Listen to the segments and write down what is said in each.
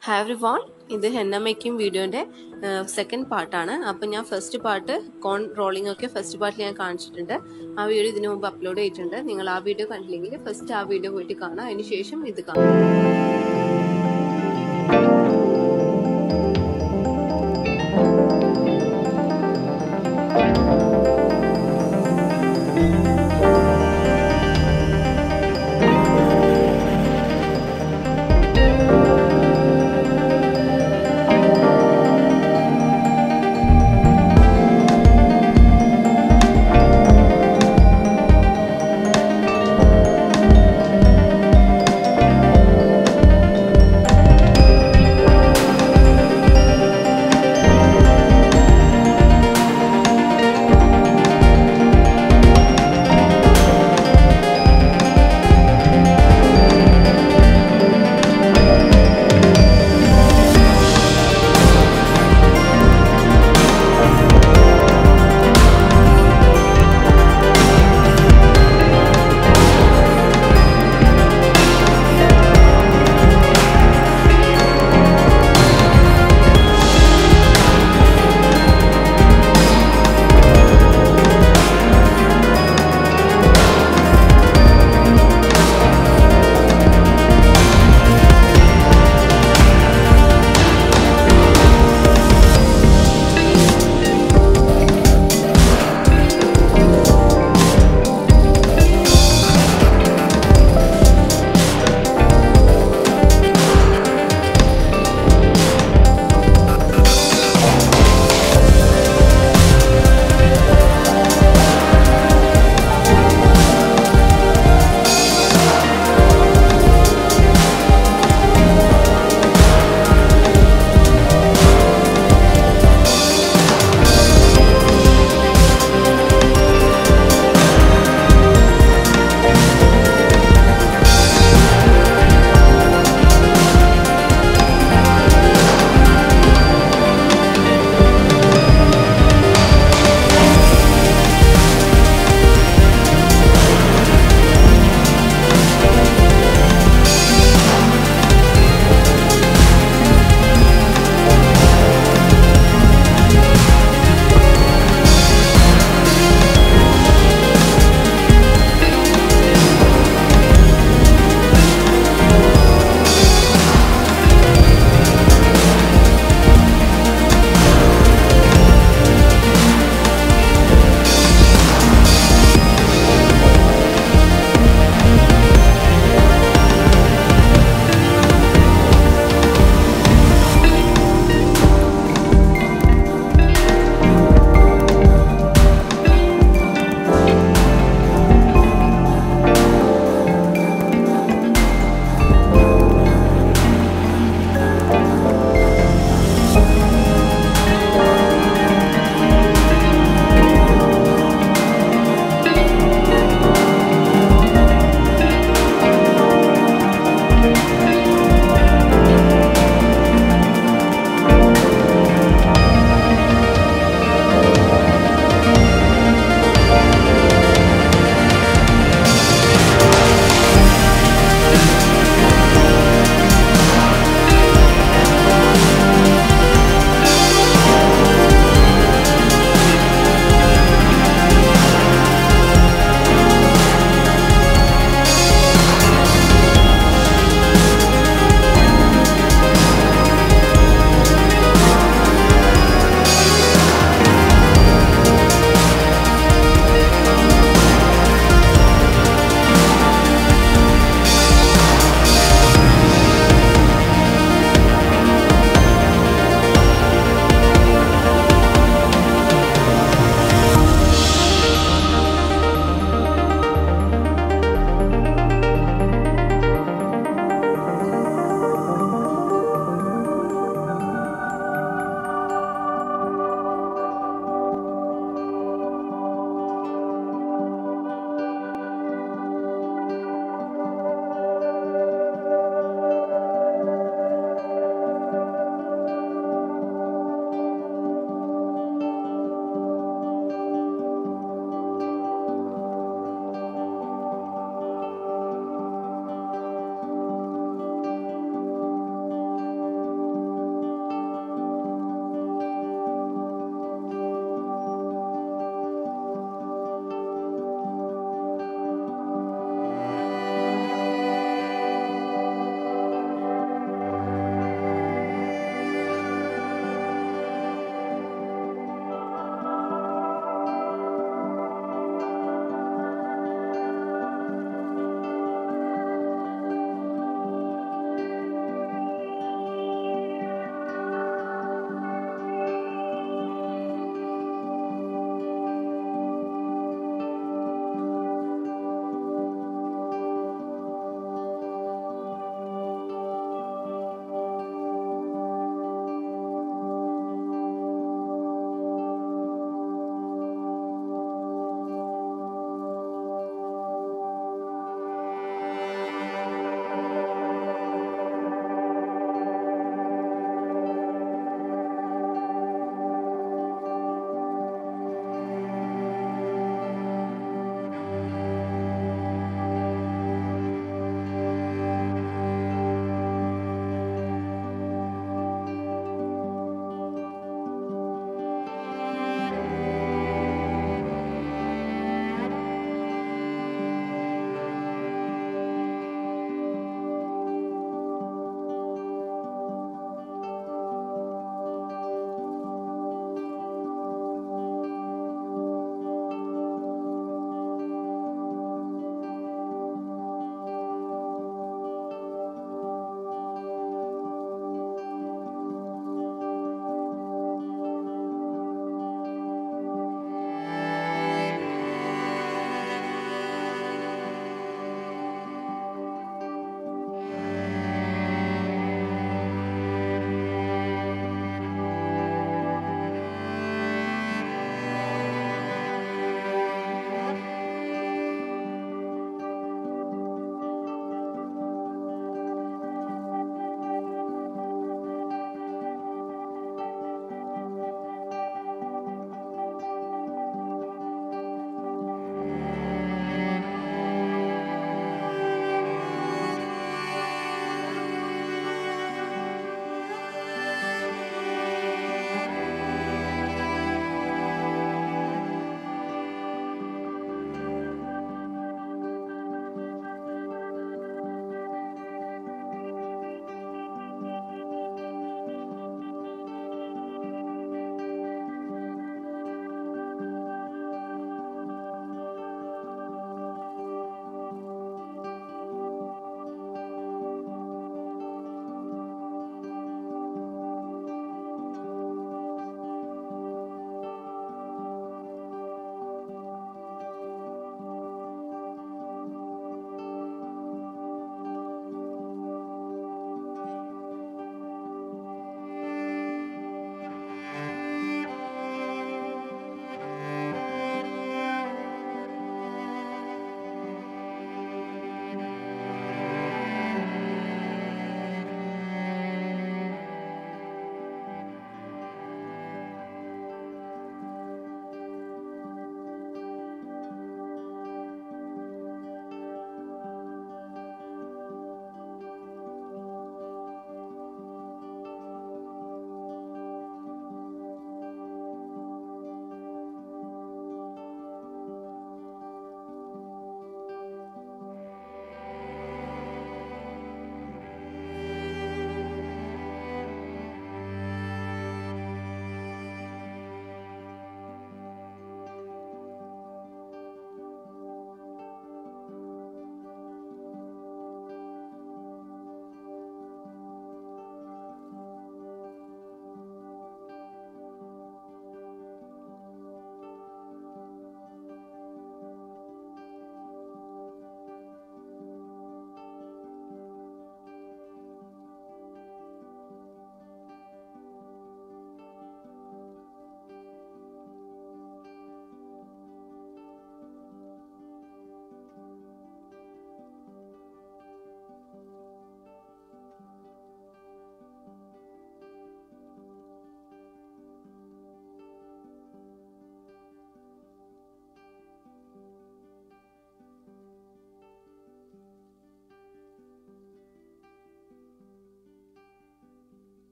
Hi everyone, this is henna making video second part. Now first part corn rolling first part I കാണിച്ചിട്ടുണ്ട് ആ video ഇതിനു മുമ്പ് upload ചെയ്തിട്ടുണ്ട് നിങ്ങൾ ആ വീഡിയോ കണ്ടില്ലെങ്കിൽ ഫസ്റ്റ് ആ വീഡിയോ പോയിട്ട് കാണുക അതിന് ശേഷം ഇത് കാണുക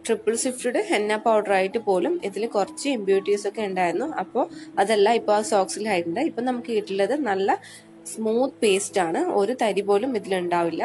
ട്രിപ്പിൾ സ്വിഫ്റ്റഡ് ഹെന്ന പൗഡർ ആയിട്ട് പോലും ഇതിൽ കുറച്ച് ഇമ്പ്യൂരിറ്റീസ് ഒക്കെ ഉണ്ടായിരുന്നു. അപ്പോൾ അതെല്ലാം ഇപ്പോൾ ആ സോക്സിലായിട്ടുണ്ട്. ഇപ്പം നമുക്ക് കിട്ടുള്ളത് നല്ല സ്മൂത്ത് പേസ്റ്റ് ആണ്. ഒരു തരി പോലും ഇതിലുണ്ടാവില്ല.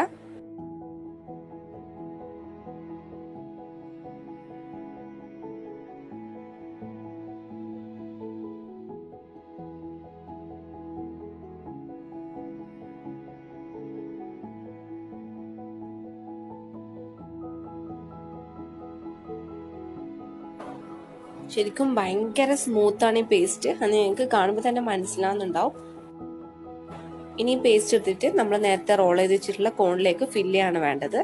ശരിക്കും ഭയങ്കര സ്മൂത്താണ് ഈ പേസ്റ്റ്. അത് നിങ്ങൾക്ക് കാണുമ്പോൾ തന്നെ മനസ്സിലാവുന്നുണ്ടാവും. ഇനി പേസ്റ്റ് എടുത്തിട്ട് നമ്മൾ നേരത്തെ റോൾ ചെയ്ത് വെച്ചിട്ടുള്ള കോണിലേക്ക് ഫില്ല് ചെയ്യാണ് വേണ്ടത്.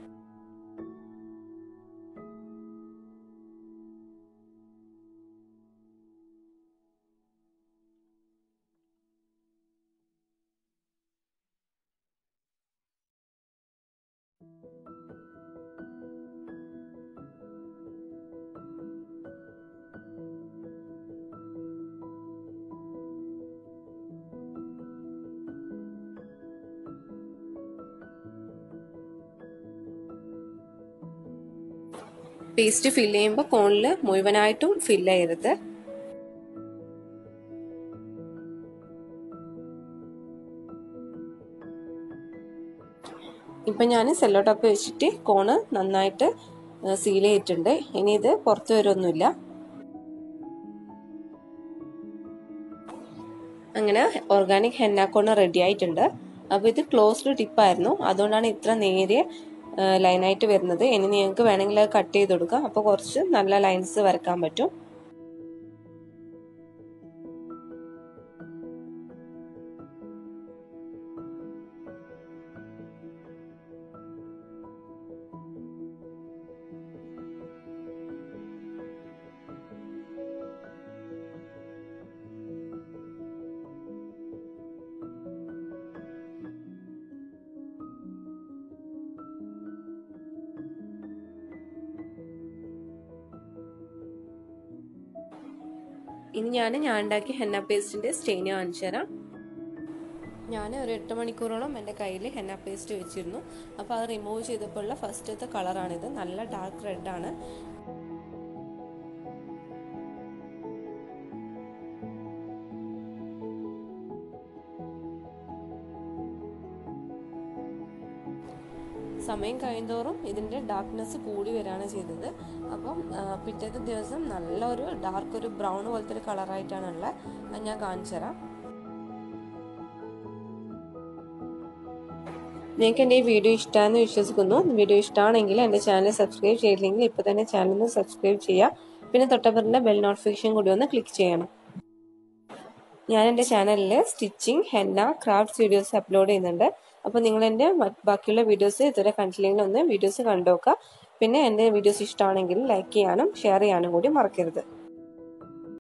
പേസ്റ്റ് ഫില്ല് ചെയ്യുമ്പോൾ കോണിൽ മുഴുവനായിട്ടും ഫില്ല് ചെയ്യരുത്. ഇപ്പം ഞാൻ സെല്ലോ ടോപ്പ് വെച്ചിട്ട് കോണ് നന്നായിട്ട് സീൽ ചെയ്തിട്ടുണ്ട്. ഇനി ഇത് പുറത്തു വരുമൊന്നുമില്ല. അങ്ങനെ ഓർഗാനിക് ഹെന്ന കോണ് റെഡി ആയിട്ടുണ്ട്. അപ്പോൾ ഇത് ക്ലോസ്ഡ് ടിപ്പായിരുന്നു, അതുകൊണ്ടാണ് ഇത്ര നേരിയ ലൈനായിട്ട് വരുന്നത്. ഇനി നിങ്ങൾക്ക് വേണമെങ്കിൽ അത് കട്ട് ചെയ്ത് കൊടുക്കാം. അപ്പോൾ കുറച്ച് നല്ല ലൈൻസ് വരക്കാൻ പറ്റും. ഇനി ഞാൻ ഉണ്ടാക്കിയ ഹെന്ന പേസ്റ്റിന്റെ സ്റ്റെയിൻ കാണിച്ചു തരാം. ഞാൻ ഒരു 8 മണിക്കൂറോളം എൻ്റെ കയ്യിൽ ഹെന്ന പേസ്റ്റ് വെച്ചിരുന്നു. അപ്പോൾ അത് റിമൂവ് ചെയ്തപ്പോൾ ഉള്ള ഫസ്റ്റത്തെ കളറാണിത്. നല്ല ഡാർക്ക് റെഡാണ്. സമയം കഴിയുന്തോറും ഇതിൻ്റെ ഡാർക്ക്നെസ് കൂടി വരികയാണ് ചെയ്തത്. അപ്പം പിറ്റേത്തെ ദിവസം നല്ലൊരു ഡാർക്ക് ഒരു ബ്രൗൺ പോലത്തെ ഒരു കളറായിട്ടാണുള്ളത്. അത് ഞാൻ കാണിച്ചു തരാം. നിങ്ങൾക്ക് എൻ്റെ ഈ വീഡിയോ ഇഷ്ടമാണെന്ന് വിശ്വസിക്കുന്നു. വീഡിയോ ഇഷ്ടമാണെങ്കിൽ എൻ്റെ ചാനൽ സബ്സ്ക്രൈബ് ചെയ്തില്ലെങ്കിൽ ഇപ്പോൾ തന്നെ ചാനൽ ഒന്ന് സബ്സ്ക്രൈബ് ചെയ്യുക. പിന്നെ തൊട്ടപ്പുറത്തെ ബെൽ നോട്ടിഫിക്കേഷൻ കൂടി ഒന്ന് ക്ലിക്ക് ചെയ്യണം. ഞാൻ എൻ്റെ ചാനലിൽ stitching, henna, crafts videos upload ചെയ്യുന്നുണ്ട്. അപ്പോൾ നിങ്ങൾ എൻ്റെ ബാക്കിയുള്ള വീഡിയോസ് ഇതുവരെ കണ്ടില്ലെങ്കിൽ ഒന്ന് വീഡിയോസ് കണ്ടു നോക്കുക. പിന്നെ എൻ്റെ വീഡിയോസ് ഇഷ്ടമാണെങ്കിൽ ലൈക്ക് ചെയ്യാനും ഷെയർ ചെയ്യാനും കൂടി മറക്കരുത്.